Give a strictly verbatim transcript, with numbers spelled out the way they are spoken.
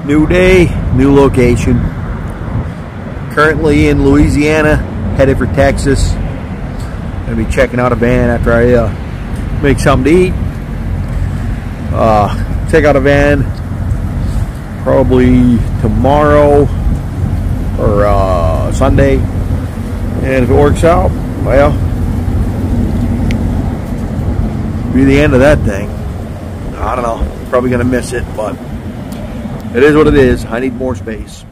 New day, new location. Currently in Louisiana, headed for Texas. Gonna be checking out a van after I uh, make something to eat. Uh, check out a van probably tomorrow or uh, Sunday, and if it works out, well, be the end of that thing. I don't know. Probably gonna miss it, but it is what it is. I need more space.